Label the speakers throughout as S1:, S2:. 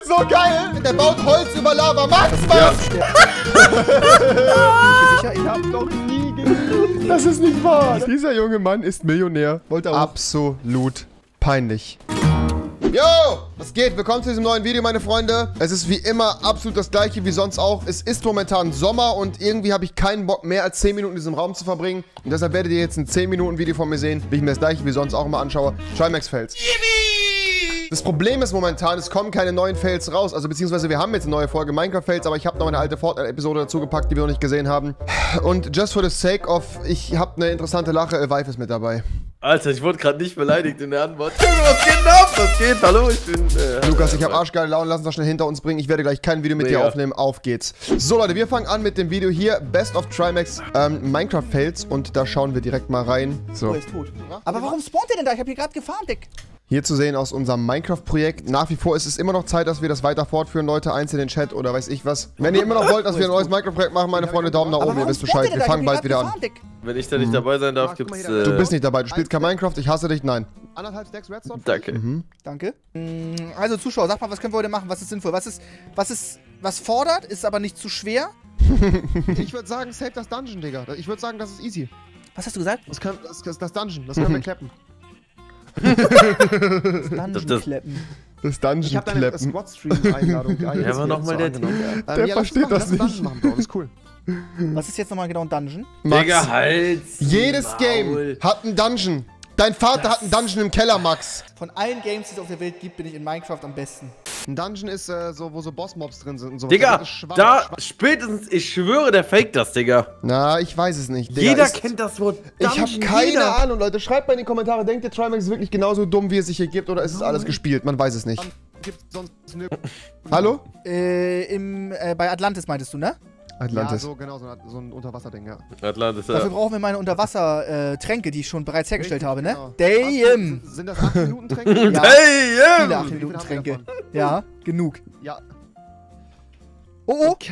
S1: So geil! Der baut Holz über Lava. Max,
S2: Ja.
S1: sicher? Ich hab noch nie gesehen. Das ist nicht wahr. Dieser junge Mann ist Millionär.
S3: Wollte auch.
S1: Absolut peinlich. Yo, was geht? Willkommen zu diesem neuen Video, meine Freunde. Es ist wie immer absolut das gleiche wie sonst auch. Es ist momentan Sommer und irgendwie habe ich keinen Bock, mehr als 10 Minuten in diesem Raum zu verbringen. Und deshalb werdet ihr jetzt ein 10-Minuten-Video von mir sehen, wie ich mir das gleiche wie sonst auch immer anschaue. Trimax Fails. Das Problem ist momentan, es kommen keine neuen Fails raus. Also beziehungsweise wir haben jetzt eine neue Folge Minecraft Fails, aber ich habe noch eine alte Fortnite-Episode dazu gepackt, die wir noch nicht gesehen haben. Und just for the sake of, ich habe eine interessante Lache, Vive ist mit dabei.
S2: Alter, ich wurde gerade nicht beleidigt in der Antwort. Was geht denn ab? Was geht? Hallo, ich bin...
S1: Lukas, ich habe arschgeile Laune, lass uns das schnell hinter uns bringen. Ich werde gleich kein Video mit dir aufnehmen. Auf geht's. So Leute, wir fangen an mit dem Video hier. Best of Trimax Minecraft Fails. Und da schauen wir direkt mal rein. So.
S3: Oh, er ist tot. Aber warum spawnt der denn da? Ich habe hier gerade gefarmt, Dick.
S1: Hier zu sehen aus unserem Minecraft-Projekt. Nach wie vor ist es immer noch Zeit, dass wir das weiter fortführen, Leute. Eins in den Chat oder weiß ich was. Wenn ihr immer noch wollt, dass wir ein neues Minecraft-Projekt machen, meine Freunde, Daumen nach oben. Ihr wisst Bescheid. Wir fangen bald wieder an.
S2: Wenn ich da nicht dabei sein darf, gibt's...
S1: Du bist nicht dabei. Du spielst kein Minecraft. Ich hasse dich. Nein. 1,5 Stacks Redstone.
S2: Danke.
S3: Danke. Also Zuschauer, sag mal, was können wir heute machen? Was ist sinnvoll? Was fordert, ist aber nicht zu schwer?
S1: Ich würde sagen, save das Dungeon, Digga. Ich würde sagen, das ist easy.
S3: Was hast du gesagt?
S1: Das Dungeon. Das können wir klappen.
S3: Dungeon kleppen.
S1: Das Dungeon
S4: Ich habe deine
S1: klappen.
S4: Squad-Stream-Einladung.
S2: Ja, aber nochmal der...
S1: Der versteht das nicht.
S4: Machen, Bro. Das ist cool.
S3: Was ist jetzt nochmal genau ein Dungeon?
S2: Digga, Hals.
S1: Jedes
S2: Maul.
S1: Game hat einen Dungeon. Dein Vater hat einen Dungeon im Keller, Max.
S3: Von allen Games, die es auf der Welt gibt, bin ich in Minecraft am besten.
S1: Ein Dungeon ist so, wo so Boss-Mobs drin sind und so.
S2: Digga,
S1: Das ist schwach,
S2: da
S1: schwach.
S2: spätestens, ich schwöre, der faked das, Digga.
S1: Na, ich weiß es nicht. Digga,
S2: Jeder kennt das Wort
S1: Ich
S2: Dungeon,
S1: habe keine
S2: jeder.
S1: Ahnung, Leute. Schreibt mal in die Kommentare, denkt ihr, Trimax ist wirklich genauso dumm, wie es sich hier gibt, oder ist es alles gespielt? Man weiß es nicht. Gibt's sonst Hallo?
S3: Bei Atlantis meintest du, ne?
S1: Atlantis.
S4: Ja, so genau, so ein Unterwasserding, ja.
S2: Atlantis,
S3: Dafür
S2: ja.
S3: brauchen wir meine Unterwasser-Tränke, die ich schon bereits hergestellt habe, ne?
S4: Genau.
S3: Damn!
S4: Sind das 8 Minuten Tränke?
S3: Ja,
S2: Hey,
S3: viele 8
S4: Wie
S3: Minuten
S4: viel haben wir
S3: Tränke. Ja, genug.
S4: Ja.
S3: Oh,
S4: Okay.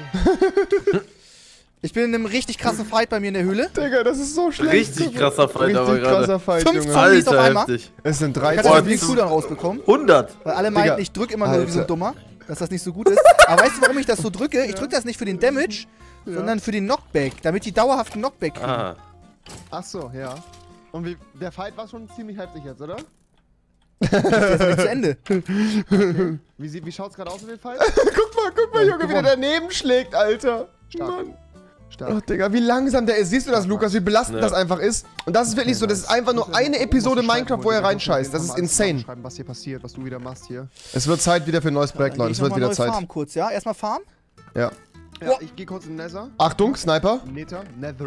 S3: ich bin in einem richtig krassen Fight bei mir in der Höhle.
S1: Digga, das ist so schlecht.
S2: Richtig krasser Fight, aber
S1: Richtig
S2: gerade.
S1: krasser Fight,
S3: 5
S1: Junge.
S3: Zombies auf
S2: Alter,
S3: einmal.
S2: heftig.
S1: Es sind
S3: Ich
S1: 13.
S3: hatte
S2: Boah,
S3: das wie Cooldown rausbekommen,
S2: $100.
S3: weil alle meinten,
S1: Digga,
S3: ich drück immer nur wie so ein
S1: Alter.
S3: Dummer, dass das nicht so gut ist. Aber weißt du, warum ich das so drücke? Ich drücke das nicht für den Damage, sondern für den Knockback, damit die dauerhaften Knockback kriegen.
S2: Ah.
S4: Ach so, ja. Und der Fight war schon ziemlich heftig jetzt, oder?
S3: Der ist nicht zu Ende.
S4: Wie schaut's gerade aus in dem Fight?
S1: Guck mal, Junge, wie der daneben schlägt, Alter.
S4: Stark.
S1: Mann.
S4: Stark.
S1: Ach, Digga, wie langsam der ist. Siehst du das, Lukas, wie belastend
S2: Ja.
S1: das einfach ist? Und das ist wirklich so, das ist einfach nur eine Episode Minecraft, wo er reinscheißt. Das ist insane.
S4: Schreiben, was hier passiert, was du wieder machst hier.
S1: Es wird Zeit wieder für ein neues Projekt, Leute. Es wird wieder Zeit.
S3: Farm kurz, ja? Erstmal Farm.
S1: Ja.
S4: Ja, ich gehe kurz in Nether.
S1: Achtung, Sniper.
S4: Nether.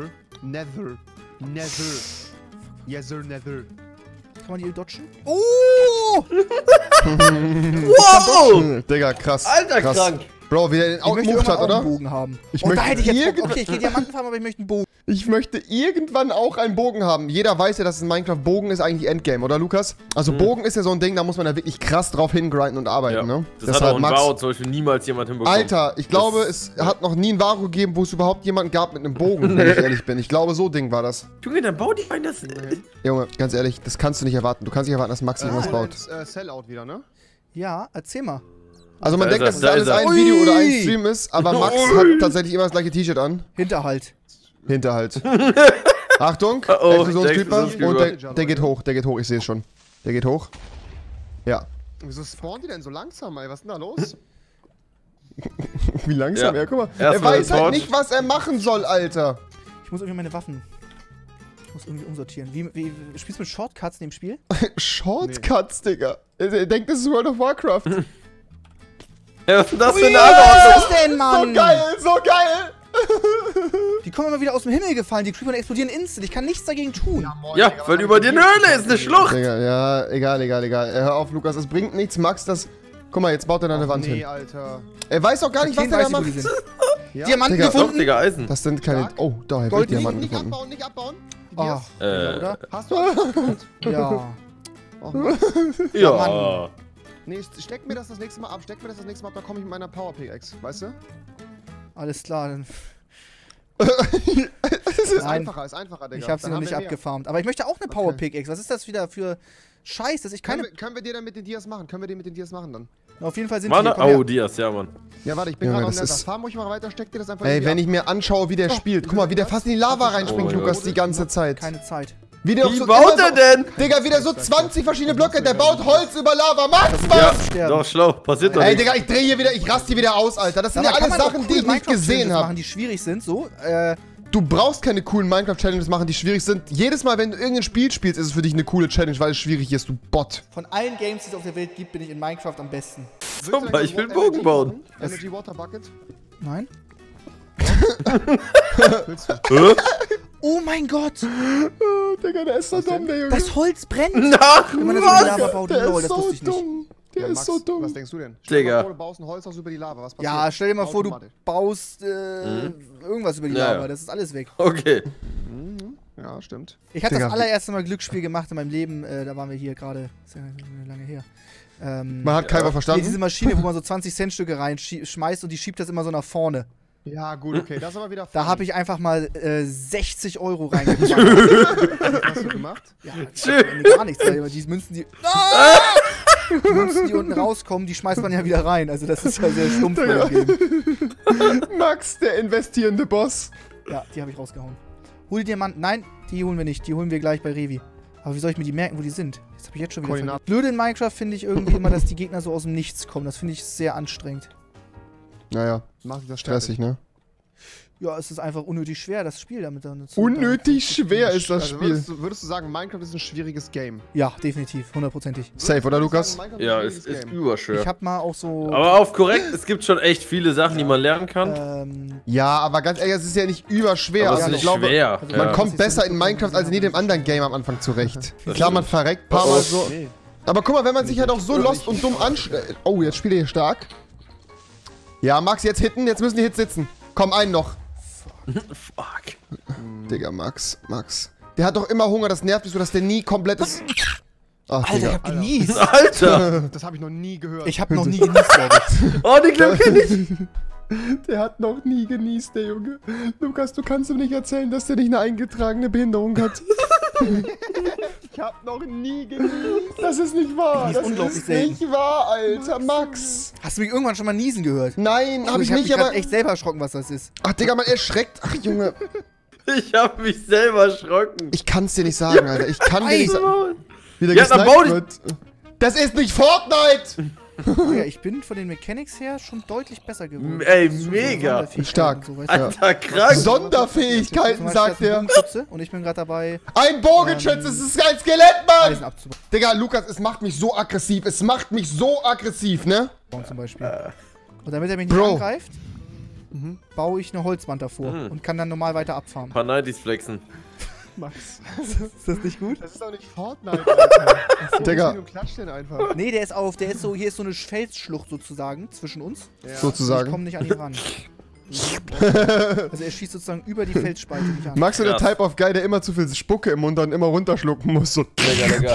S4: Yes, sir, Nether.
S3: Kann man die dodgen? Oh!
S2: Wow!
S1: Digga, krass.
S2: Alter,
S1: krass.
S2: krank.
S1: Bro, wie der den
S3: Ich möchte
S1: outmoved
S3: irgendwann
S1: hat,
S3: auch
S1: oder?
S3: einen Bogen haben.
S1: Ich
S3: Oh, da
S1: möchte
S3: hätte ich jetzt Bock.
S1: irgendwann-
S3: Okay, ich gehe Diamantenfarm, aber ich möchte einen Bogen.
S1: Ich möchte irgendwann auch einen Bogen haben. Jeder weiß ja, dass in Minecraft Bogen ist eigentlich Endgame, oder Lukas? Also Bogen ist ja so ein Ding, da muss man ja wirklich krass drauf hingrinden und arbeiten,
S2: Ja.
S1: ne?
S2: Das hat auch in WoW zum Beispiel niemals jemand hinbekommen.
S1: Alter, ich glaube, es hat noch nie ein Varo gegeben, wo es überhaupt jemanden gab mit einem Bogen, wenn ich ehrlich bin. Ich glaube, so Ding war das.
S2: Junge, dann bau die ein, das...
S1: Junge, ganz ehrlich, das kannst du nicht erwarten. Du kannst nicht erwarten, dass Max irgendwas baut.
S4: Sellout wieder, ne?
S3: Ja, erzähl mal.
S1: Also man
S2: Da
S1: denkt,
S2: ist
S1: dass
S2: er,
S1: es
S2: da
S1: alles
S2: ist
S1: ein
S3: er.
S1: Video oder ein
S3: Ui.
S1: Stream ist, aber Max hat tatsächlich immer das gleiche T-Shirt an.
S3: Hinterhalt.
S1: Hinterhalt. Achtung,
S2: Oh, der
S1: Explosionscreeper.
S2: Explosionscreeper.
S1: Und der geht hoch, ich sehe es schon. Der geht hoch. Ja.
S4: Wieso spawnt die denn so langsam, ey? Was ist denn da los?
S1: Wie langsam,
S2: Ja.
S1: ja, guck mal.
S2: Erst
S1: Er
S2: mal
S1: weiß halt
S2: Report.
S1: nicht, was er machen soll, Alter.
S3: Ich muss irgendwie meine Waffen. Ich muss irgendwie umsortieren. Wie spielst du mit Shortcuts in dem Spiel?
S1: Shortcuts, Digga. Er denkt, das ist World of Warcraft.
S2: Ja, was ist denn das für
S3: Ui,
S2: eine
S3: was
S2: Anordnung?
S3: ist das denn, Mann?
S1: So geil, so geil.
S3: Die kommen immer wieder aus dem Himmel gefallen. Die Creeper explodieren instant. Ich kann nichts dagegen tun.
S2: Ja, weil über dir eine Höhle ist, eine Schlucht.
S1: Digga, ja, egal. Hör auf, Lukas, es bringt nichts. Max, das... Guck mal, jetzt baut er da eine Wand
S4: Nee,
S1: hin.
S4: Alter.
S1: Er weiß auch gar nicht, was
S3: Kein
S1: er da
S3: weiß, wo
S1: macht.
S3: die sind.
S4: Ja?
S3: Diamanten
S1: Digga,
S2: Doch,
S3: gefunden.
S2: Digga, Eisen.
S1: Das sind keine...
S4: Stark.
S1: Oh, da habe ich
S3: Gold-
S1: Diamanten
S4: Nicht
S1: gefunden.
S4: abbauen, nicht abbauen. Die
S3: Oh,
S4: Dias.
S3: oder?
S4: Hast du alles?
S3: Ja.
S4: Oh, Mann.
S2: Ja.
S3: Mann.
S4: Nee, steck mir das nächste Mal ab, da komme ich mit meiner Power Pickaxe, weißt du?
S3: Alles klar. Dann
S4: Es ist
S3: Nein.
S4: einfacher, Digga.
S3: Ich habe sie
S4: Dann
S3: noch
S4: haben
S3: nicht
S4: wir mehr.
S3: abgefarmt. Aber ich möchte auch eine Power Pickaxe. Was ist das wieder für Scheiß, dass ich keine...
S4: Können wir dir dann mit den Dias machen? Können wir den mit den Dias machen dann?
S3: Auf jeden Fall sind
S2: Mann,
S3: die hier. Komm her.
S2: oh, Dias, ja, Mann.
S4: Ja, warte, ich bin
S1: Junge,
S4: gerade am
S1: das
S4: Nether.
S1: ist-
S4: Fahr ruhig mal weiter, steck dir das einfach
S1: Ey,
S4: irgendwie
S1: wenn
S4: ab.
S1: ich mir anschaue, wie der spielt. Guck mal, wie der fast in die Lava reinspringt,
S2: Oh mein
S1: Lukas,
S2: Gott.
S1: die ganze Zeit.
S3: Keine Zeit.
S1: Wie der auch
S2: Wie
S1: so
S2: baut
S1: immer
S2: er denn?
S1: Digga, wieder so 20 verschiedene Blöcke. Der baut Holz über Lava. Max,
S2: Ja,
S1: was?
S3: sterben.
S2: doch, schlau. Passiert doch
S1: Ey,
S2: nichts.
S1: Digga, ich drehe hier wieder, ich raste hier wieder aus, Alter. Das sind ja
S3: Sag mal,
S1: alles
S3: kann man doch
S1: Sachen, die
S3: coole
S1: ich nicht gesehen
S3: Minecraft-Challenges
S1: habe.
S3: machen, die schwierig sind, so.
S1: Du brauchst keine coolen Minecraft-Challenges machen, die schwierig sind. Jedes Mal, wenn du irgendein Spiel spielst, ist es für dich eine coole Challenge, weil es schwierig ist, du Bot.
S3: Von allen Games, die es auf der Welt gibt, bin ich in Minecraft am besten.
S2: Zum Beispiel einen Bogen bauen.
S4: Energy Water Bucket.
S3: Nein?
S4: Willst du?
S2: Hä?
S3: Oh mein Gott!
S1: Oh, Digga, der ist so dumm, der Junge.
S3: Das Holz brennt!
S2: Ach,
S3: Wenn man das in die Lava baut,
S1: Der
S3: lol,
S1: ist
S3: das
S1: so
S3: wusste ich nicht.
S1: dumm. Der
S4: Ja,
S1: ist
S4: Max,
S1: so dumm.
S4: was denkst du denn?
S2: Digga.
S4: Mal vor, du baust ein Holzhaus über die Lava, was passiert?
S3: Ja, stell dir mal vor, du
S4: Automatisch.
S3: baust irgendwas über die
S2: Ja,
S3: Lava,
S2: ja.
S3: das ist alles weg.
S2: Okay.
S4: Ja, stimmt.
S3: Ich hatte
S1: Digga.
S3: das allererste Mal Glücksspiel gemacht in meinem Leben, da waren wir hier gerade, ist ja lange her.
S1: Man hat Kaiser
S3: Hier
S1: verstanden.
S3: diese Maschine, wo man so 20-Cent-Stücke reinschmeißt und die schiebt das immer so nach vorne.
S4: Ja, gut, okay, das ist aber wieder
S3: Da habe ich einfach mal 60 Euro reingemacht.
S4: Was hast du gemacht?
S3: Ja, gar nichts, weil die Münzen, die Münzen, die unten rauskommen, die schmeißt man ja wieder rein. Also das ist ja sehr stumpf bei dem Game.
S1: Max, der investierende Boss.
S3: Ja, die habe ich rausgehauen. Hol die Diamanten. Nein, die holen wir nicht. Die holen wir gleich bei Revi. Aber wie soll ich mir die merken, wo die sind? Das habe ich jetzt schon wieder
S4: Koordinaten.
S3: vergessen. Blöd in Minecraft finde ich irgendwie immer, dass die Gegner so aus dem Nichts kommen. Das finde ich sehr anstrengend.
S1: Naja,
S4: Mach ich das
S1: stressig, ne?
S3: Ja, es ist einfach unnötig schwer, das Spiel damit dann zu.
S1: Unnötig schwer ist das
S4: Also
S1: Spiel.
S4: würdest du sagen, Minecraft ist ein schwieriges Game?
S3: Ja, definitiv. 100%ig.
S1: Safe, oder Lukas?
S2: Ja, es ist überschwer.
S3: Ich habe mal auch so.
S2: Aber auf korrekt, es gibt schon echt viele Sachen, die man lernen kann.
S1: Ja, aber ganz ehrlich, es ist ja nicht überschwer.
S2: Aber es
S1: Also
S2: ist
S1: ich glaube,
S2: schwer.
S3: also
S1: man
S2: ja.
S1: kommt
S3: Das ist
S1: besser
S3: so
S1: in Minecraft als in jedem anderen Game am Anfang zurecht. Klar, man verreckt ein paar
S2: Oh,
S1: Mal
S2: oh.
S1: so.
S4: Nee.
S1: Aber guck mal, wenn man sich halt auch so lost und dumm anstellt. Oh, jetzt spielt er hier stark. Ja, Max, jetzt hitten. Jetzt müssen die Hits sitzen. Komm, einen noch.
S2: Fuck.
S1: Digga, Max. Der hat doch immer Hunger. Das nervt mich so, dass der nie komplett ist. Ach,
S3: Alter, ich
S1: Digga.
S3: hab genießt.
S2: Alter!
S4: Das habe ich noch nie gehört.
S3: Ich hab noch nie genießt, glaube ich.
S2: Oh, die Glück kenn ich.
S1: Der hat noch nie genießt, der Junge. Lukas, du kannst ihm nicht erzählen, dass der nicht eine eingetragene Behinderung hat. Ich hab noch nie genießt. Das ist nicht wahr.
S3: Die ist
S1: Das
S3: unglaublich
S1: ist
S3: selten.
S1: nicht wahr, Alter. Max.
S3: Hast du mich irgendwann schon mal niesen gehört?
S1: Nein, hab ich
S3: hab
S1: nicht,
S3: mich grad
S1: aber...
S3: echt selber erschrocken, was das ist.
S1: Ach, Digga, man erschreckt. Ach, Junge.
S2: Ich hab mich selber erschrocken.
S1: Ich kann's dir nicht sagen, Alter. Ich kann dir nicht sagen, wie der
S2: Ja, dann
S1: gesniped
S2: bau dich-
S1: wird. Das ist nicht Fortnite!
S3: Ja, ich bin von den Mechanics her schon deutlich besser geworden.
S2: Ey,
S3: So
S2: mega.
S3: Sonderfähigkeiten
S1: Stark.
S3: und So, weißt du?
S2: Alter, krank.
S3: Zum
S1: Sonderfähigkeiten,
S3: Beispiel
S1: sagt
S3: hast du einen
S1: er.
S3: Bogenschütze und ich bin gerade dabei,
S1: Ein Bogenschütze, es ist ein Skelett,
S3: Eisen
S1: Mann!
S3: abzubauen
S1: Digga, Lukas, es macht mich so aggressiv. Es macht mich so aggressiv, ne?
S3: zum Beispiel. Und damit er mich nicht
S1: Bro.
S3: angreift, baue ich eine Holzwand davor und kann dann normal weiter abfarmen.
S2: Ein paar 90s flexen.
S4: Max.
S3: Ist das nicht gut?
S4: Das ist doch nicht Fortnite, Alter.
S1: Digga.
S4: Du klatscht den einfach.
S3: Nee, der ist so, hier ist so eine Felsschlucht sozusagen zwischen uns.
S4: Ja.
S3: Ich
S1: Sozusagen.
S3: komme nicht an ihn ran. Also er schießt sozusagen über die Felsspalte nicht an.
S1: Magst du der
S2: Krass.
S1: Type of Guy, der immer zu viel Spucke im Mund hat und immer runterschlucken muss? So.
S2: Lecker.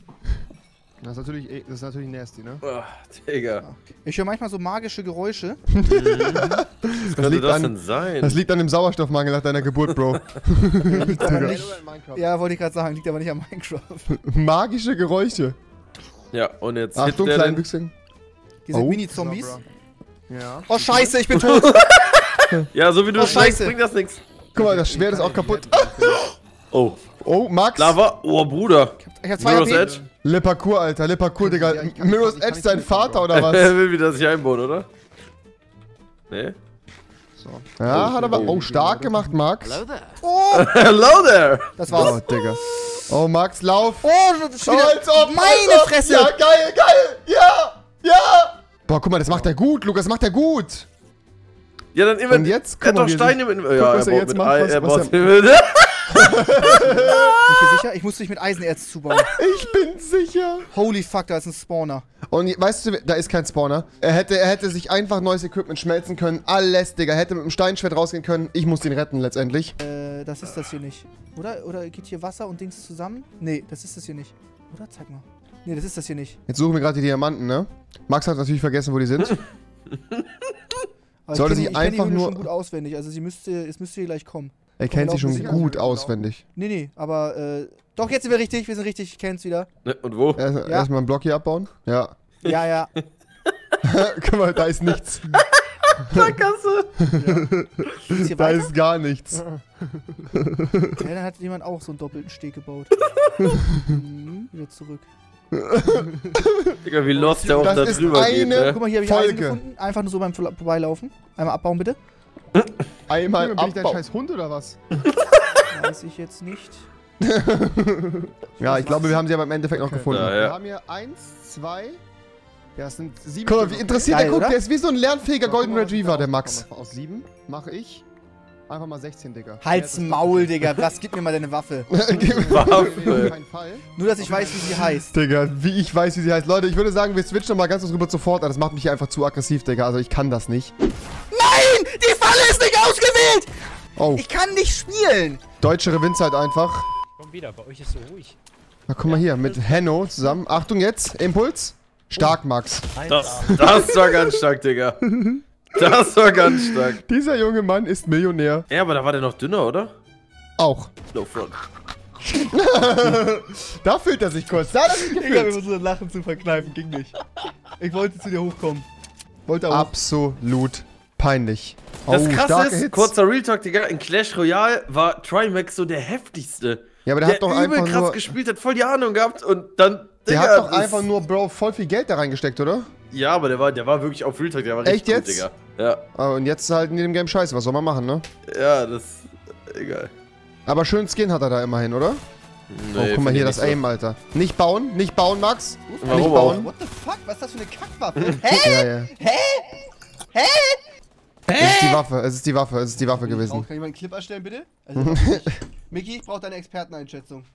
S4: Das ist natürlich nasty, ne?
S2: Oh, Digga.
S3: Ich höre manchmal so magische Geräusche.
S2: Was könnte
S1: liegt
S2: das
S1: an-
S2: denn sein?
S1: Das liegt an dem Sauerstoffmangel nach deiner Geburt, Bro.
S3: Liegt aber
S4: Oder
S3: nicht,
S4: in Minecraft.
S3: ja, wollte ich gerade sagen, liegt aber nicht an Minecraft.
S1: Magische Geräusche.
S2: Ja, und jetzt
S1: Achtung,
S2: hittet der den.
S1: Kleinwüchsigen.
S3: Hier sind
S1: Oh.
S3: Mini-Zombies.
S4: So, bro. Ja.
S3: Oh scheiße, ich bin tot.
S2: Ja, so wie du
S3: Oh,
S2: schlägst,
S3: Scheiße.
S2: bringt das nichts.
S1: Guck mal, das Schwert ist auch kaputt.
S2: Oh,
S1: Oh, Max.
S2: Lava. Oh, Bruder.
S3: Ich hab 2
S2: Mirror's
S3: HP.
S2: Edge.
S1: Le Parcours, Alter. Le Parcours, Digga.
S4: Ja, ich kann-
S1: Mirror's
S4: ich kann
S1: Edge
S4: nicht
S1: dein
S4: zugucken,
S1: Vater,
S4: Bro.
S1: oder
S2: Er
S1: was?
S2: will wieder sich einbauen, oder? Nee?
S4: So.
S1: Ja, hat aber... Oh, stark gemacht, Max.
S3: Oh,
S2: Hello there!
S3: das
S1: Oh,
S3: war's.
S1: Digga. Oh, Max, lauf.
S3: Oh, das ist schon wieder
S1: als ob,
S3: meine
S1: als ob.
S3: Fresse.
S1: Ja, geil, geil. Ja, ja. Boah, guck mal, das macht er gut, Lukas. Das macht er gut.
S2: Ja, dann immer.
S1: Und jetzt?
S2: Er hat
S1: Guck mal,
S2: doch
S1: wie er
S2: Steine mit. Ja,
S1: was er
S2: baut
S1: jetzt
S2: mit
S1: macht,
S2: Ei-
S1: was-
S2: er
S1: was
S2: baut
S1: er-
S2: mit.
S3: Bin ich hier sicher? Ich muss dich mit Eisenerz zubauen.
S1: Ich bin sicher.
S3: Holy fuck, da ist ein Spawner.
S1: Und weißt du, da ist kein Spawner. Er hätte sich einfach neues Equipment schmelzen können. Alles, Digga. Er hätte mit dem Steinschwert rausgehen können. Ich muss den retten letztendlich.
S3: Das ist das hier nicht. Oder geht hier Wasser und Dings zusammen? Nee, das ist das hier nicht. Oder? Zeig mal. Nee, das ist das hier nicht.
S1: Jetzt suchen wir gerade die Diamanten, ne? Max hat natürlich vergessen, wo die sind.
S3: Aber
S1: Sollte
S3: ich
S1: sie
S3: kenn die
S1: einfach
S3: Höhle
S1: nur-
S3: schon gut auswendig. Also es müsste hier gleich kommen.
S1: Er kennt sie schon
S3: Sicher,
S1: gut
S4: sicher.
S1: auswendig.
S3: Nee, aber doch, jetzt sind wir richtig. Wir sind richtig. Ich kenn's wieder.
S2: Ne, und wo?
S1: Erstmal einen Block hier abbauen. Ja.
S3: Ja.
S1: Guck mal, da ist nichts.
S2: Sackgasse.
S3: Geht's hier
S1: Da
S3: weiter?
S1: ist gar nichts.
S3: Ja, dann hat jemand auch so einen doppelten Steg gebaut. Wieder zurück.
S2: Digga, wie lost der auch
S1: Das
S2: da
S1: ist
S2: drüber
S1: eine-
S2: geht, ne?
S3: Guck mal, hier habe ich Eisen
S1: Folge.
S3: gefunden. Einfach nur so beim Vorbeilaufen. Einmal abbauen, bitte.
S1: Einmal
S4: Junge, bin ich dein
S1: Abbau.
S4: scheiß Hund oder was?
S3: Weiß ich jetzt nicht.
S1: Ja, ich glaube, wir haben sie aber im Endeffekt noch gefunden.
S2: Ja,
S4: Wir
S2: ja.
S4: haben hier 1, 2. Ja, es sind 7.
S1: Guck mal, wie interessiert
S3: Geil,
S1: der guckt.
S3: oder?
S1: Der ist wie so ein lernfähiger Golden
S4: Guck mal, was ich
S1: Retriever,
S4: da
S1: der Max.
S4: rauskomme. Aus 7 mache ich einfach mal 16, Digga.
S3: Halt's Maul, Digga. Was? Gib mir mal deine Waffe.
S4: Nee, auf keinen Fall.
S3: Nur, dass ich weiß, wie sie heißt.
S1: Digga, wie ich weiß, wie sie heißt. Leute, ich würde sagen, wir switchen mal ganz kurz rüber zu Fortnite. Das macht mich hier einfach zu aggressiv, Digga. Also ich kann das nicht.
S3: Nein! Die Falle ist nicht ausgewählt!
S1: Oh,
S3: Ich kann nicht spielen!
S1: deutsche Revindzeit einfach.
S5: Komm wieder, bei euch ist so ruhig.
S1: Na, guck mal hier, mit Henno zusammen. Achtung jetzt, Impuls. Stark, Max.
S2: Das war ganz stark, Digga. Das war ganz stark.
S1: Dieser junge Mann ist Millionär.
S2: Ja, aber da war der noch dünner, oder?
S1: Auch.
S2: No front.
S1: Da fühlt er sich kurz. Da hat er sich
S3: Digga, wir
S1: gefühlt.
S3: müssen das Lachen zu verkneifen. Ging nicht. Ich wollte zu dir hochkommen. Wollte auch.
S1: Absolut peinlich.
S2: Das
S1: Oh,
S2: Krasse
S1: starke
S2: ist,
S1: Hits.
S2: kurzer Real Talk, Digga, in Clash Royale war Trimax so der heftigste.
S1: Ja, aber der hat doch
S2: übel
S1: einfach
S2: krass
S1: nur...
S2: gespielt, hat voll die Ahnung gehabt und dann...
S1: Der
S2: Digga,
S1: hat doch
S2: das-
S1: einfach nur, Bro, voll viel Geld da reingesteckt, oder?
S2: Ja, aber der war wirklich auf Real Talk, der war richtig
S1: Echt jetzt?
S2: gut, Digga. Ja,
S1: Ah, und jetzt halt in dem Game scheiße. Was soll man machen, ne?
S2: ja, das... Egal.
S1: Aber schön Skin hat er da immerhin, oder? Oh, guck mal hier, das Aim, Alter. Nicht bauen, Max.
S2: Warum
S1: nicht
S2: auch?
S1: bauen.
S3: What the fuck? Was ist das für eine Kackwaffe? Hä?
S1: Ja, ja.
S3: Hä?
S1: Es ist die Waffe, es ist die Waffe, es ist die Waffe gewesen.
S3: Kann jemand einen Clip erstellen, bitte? Also, nicht. Micky, ich brauche deine Experteneinschätzung.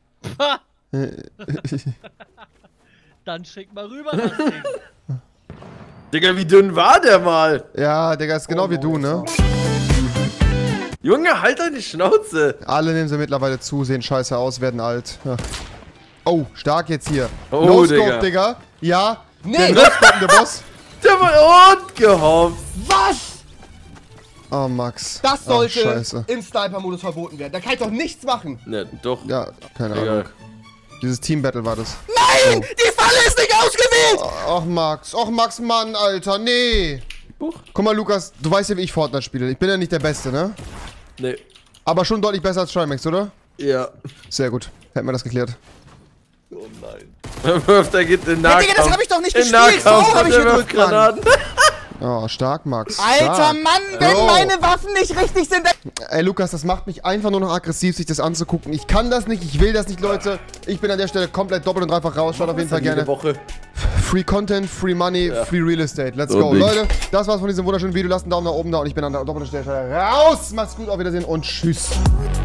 S5: Dann schick mal rüber das Ding.
S2: Digga, wie dünn war der mal?
S1: Ja, Digga, ist genau
S3: Oh,
S1: wie du, ne?
S2: Junge, halt deine Schnauze.
S1: Alle nehmen sie mittlerweile zu, sehen scheiße aus, werden alt. Ja. Oh, stark jetzt hier.
S2: Oh,
S1: No-Scope, Digga. Ja, der
S3: Nee.
S1: No-Scope, der Boss.
S2: Der war und gehopst.
S3: Was?
S1: Oh, Max.
S3: Das
S1: Oh,
S3: sollte
S1: scheiße.
S3: im Sniper-Modus verboten werden. Da kann ich doch nichts machen.
S2: Ne, doch.
S1: Ja, keine
S2: Egal.
S1: Ahnung. Dieses Team-Battle war das.
S3: Nein! Die Falle ist nicht ausgewählt!
S1: Och, Max, Mann, Alter, nee.
S2: Huch.
S1: Guck mal, Lukas, du weißt ja, wie ich Fortnite spiele. Ich bin ja nicht der Beste, ne?
S2: Ne.
S1: Aber schon deutlich besser als Trimax, oder?
S2: Ja.
S1: Sehr gut. Hätten wir das geklärt.
S2: Oh nein. Wirft, der geht in Nahkampf.
S3: Digga, das hab ich doch nicht
S2: in
S3: gespielt. So
S2: Nahkampf
S3: hab ich
S2: der wirft
S3: gedrückt, Mann.
S2: Granaten.
S1: Oh, stark, Max.
S3: Alter
S1: Stark.
S3: Mann, wenn
S1: Jo.
S3: meine Waffen nicht richtig sind, dann...
S1: Ey, Lukas, das macht mich einfach nur noch aggressiv, sich das anzugucken. Ich kann das nicht, ich will das nicht, Leute. Ich bin an der Stelle komplett doppelt und dreifach raus. Schaut auf jeden Fall
S2: Jede
S1: gerne.
S2: Woche.
S1: Free Content, Free Money, Free Real Estate. Let's
S2: So
S1: go.
S2: Ding.
S1: Leute, das war's von diesem wunderschönen Video. Lasst einen Daumen nach oben da und ich bin an der doppelten Stelle raus. Macht's gut, auf Wiedersehen und tschüss.